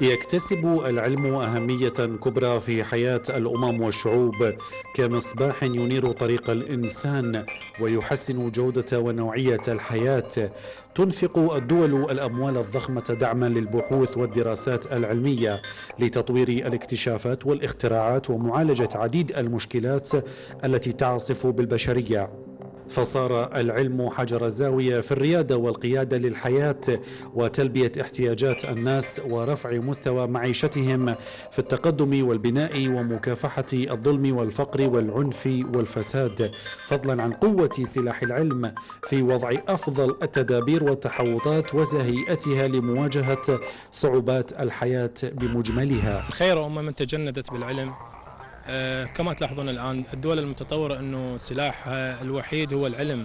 يكتسب العلم أهمية كبرى في حياة الأمم والشعوب كمصباح ينير طريق الإنسان ويحسن جودة ونوعية الحياة. تنفق الدول الأموال الضخمة دعما للبحوث والدراسات العلمية لتطوير الاكتشافات والاختراعات ومعالجة عديد المشكلات التي تعصف بالبشرية. فصار العلم حجر الزاوية في الريادة والقيادة للحياة وتلبية احتياجات الناس ورفع مستوى معيشتهم في التقدم والبناء ومكافحة الظلم والفقر والعنف والفساد، فضلا عن قوة سلاح العلم في وضع أفضل التدابير والتحوطات وتهيئتها لمواجهة صعوبات الحياة بمجملها. خير أمة من تجندت بالعلم. كما تلاحظون الآن الدول المتطورة أنه سلاحها الوحيد هو العلم،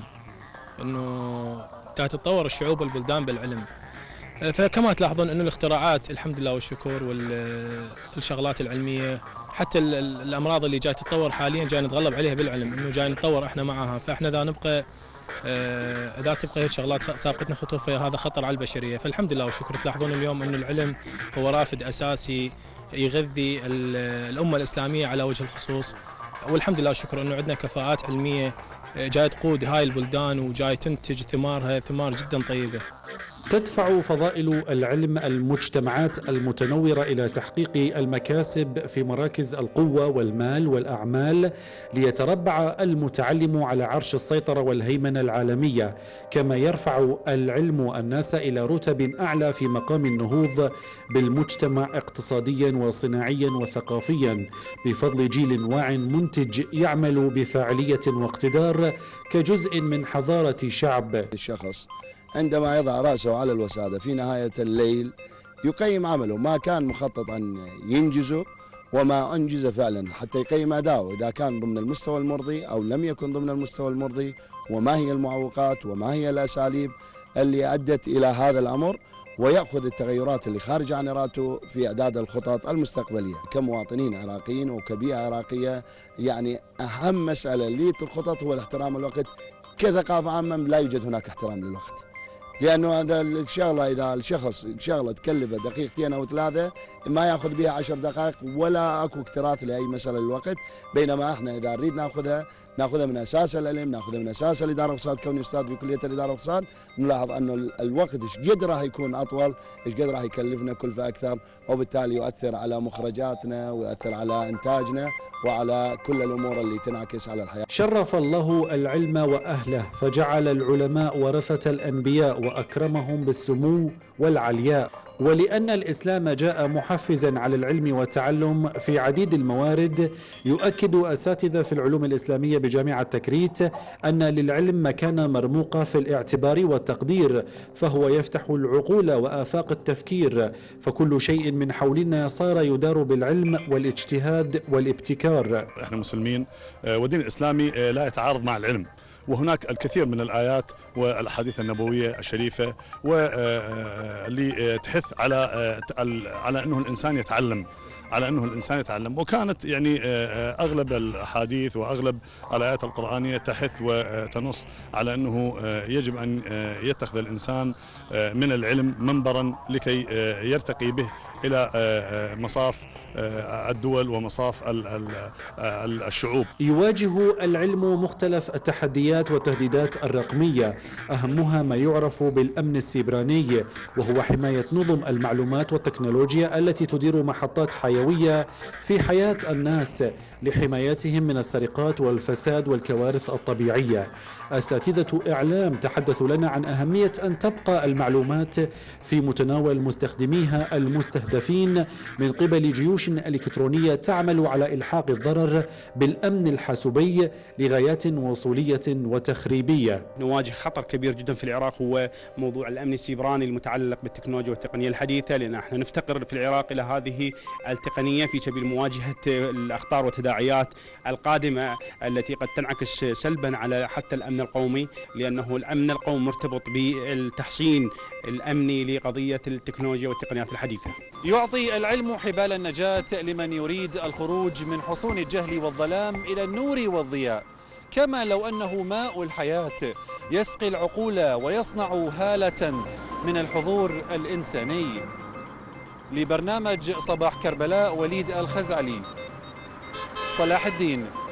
أنه تتطور الشعوب والبلدان بالعلم. فكما تلاحظون أنه الاختراعات الحمد لله والشكر والشغلات العلمية، حتى الأمراض اللي جاي تتطور حاليا جاي نتغلب عليها بالعلم، أنه جاي نتطور احنا معها. فاحنا إذا تبقى هيك شغلات سابقتنا خطوة فهذا خطر على البشرية. فالحمد لله والشكر تلاحظون اليوم أنه العلم هو رافد أساسي يغذي الأمة الإسلامية على وجه الخصوص، والحمد لله والشكر أنه عندنا كفاءات علمية جاي تقود هاي البلدان وجاي تنتج ثمارها ثمار جدا طيبة. تدفع فضائل العلم المجتمعات المتنورة إلى تحقيق المكاسب في مراكز القوة والمال والأعمال ليتربع المتعلم على عرش السيطرة والهيمنة العالمية، كما يرفع العلم الناس إلى رتب أعلى في مقام النهوض بالمجتمع اقتصاديا وصناعيا وثقافيا بفضل جيل واع منتج يعمل بفاعلية واقتدار كجزء من حضارة شعب. الشخص عندما يضع رأسه على الوسادة في نهاية الليل يقيم عمله، ما كان مخطط أن ينجزه وما أنجز فعلا، حتى يقيم أداؤه إذا كان ضمن المستوى المرضي أو لم يكن ضمن المستوى المرضي، وما هي المعوقات وما هي الأساليب اللي أدت إلى هذا الأمر، ويأخذ التغيرات اللي خارج عن إرادته في إعداد الخطط المستقبلية. كمواطنين عراقيين وكبيئة عراقية يعني أهم مسألة للخطط هو الاحترام الوقت. كثقافة عامة لا يوجد هناك احترام للوقت، لأنه هذا الشغلة إذا الشخص شغلة تكلفه دقيقتين أو ثلاثة ما يأخذ بها 10 دقائق ولا أكو اكتراث لأي مسألة للوقت، بينما احنا إذا نريد ناخذها من أساس العلم، ناخذها من أساس الإدارة والاقتصاد. كوني أستاذ في كلية الإدارة والاقتصاد نلاحظ أنه الوقت إيش قد راح يكون أطول، إيش قد راح يكلفنا كلفة أكثر، وبالتالي يؤثر على مخرجاتنا ويؤثر على إنتاجنا وعلى كل الأمور اللي تنعكس على الحياة. شرف الله العلم وأهله فجعل العلماء ورثة الأنبياء وأكرمهم بالسمو والعلياء، ولأن الإسلام جاء محفزا على العلم والتعلم في عديد الموارد. يؤكد أساتذة في العلوم الإسلامية بجامعة تكريت أن للعلم مكانة مرموقة في الاعتبار والتقدير، فهو يفتح العقول وآفاق التفكير، فكل شيء من حولنا صار يدار بالعلم والاجتهاد والابتكار. احنا مسلمين والدين الإسلامي لا يتعارض مع العلم، وهناك الكثير من الآيات والأحاديث النبوية الشريفة واللي تحث على أنه الإنسان يتعلم، وكانت يعني أغلب الأحاديث وأغلب الآيات القرآنية تحث وتنص على أنه يجب أن يتخذ الإنسان من العلم منبرا لكي يرتقي به إلى مصاف الدول ومصاف الشعوب. يواجه العلم مختلف التحديات والتهديدات الرقمية، أهمها ما يعرف بالأمن السيبراني، وهو حماية نظم المعلومات والتكنولوجيا التي تدير محطات حيوية في حياة الناس لحمايتهم من السرقات والفساد والكوارث الطبيعية. أساتذة إعلام تحدثوا لنا عن أهمية أن تبقى المعلومات في متناول مستخدميها المستهدفين من قبل جيوش إلكترونية تعمل على إلحاق الضرر بالأمن الحاسوبي لغايات وصولية وتخريبية. نواجه خطر كبير جدا في العراق هو موضوع الأمن السيبراني المتعلق بالتكنولوجيا والتقنية الحديثة، لأن احنا نفتقر في العراق إلى هذه التقنية في سبيل مواجهة الأخطار والتداعيات القادمة التي قد تنعكس سلبا على حتى الأمن القومي، لأنه الأمن القومي مرتبط بالتحصين الأمني لقضية التكنولوجيا والتقنيات الحديثة. يعطي العلم حبال النجاة لمن يريد الخروج من حصون الجهل والظلام إلى النور والضياء، كما لو أنه ماء الحياة يسقي العقول ويصنع هالة من الحضور الإنساني. لبرنامج صباح كربلاء وليد الخزعلي. صلاح الدين.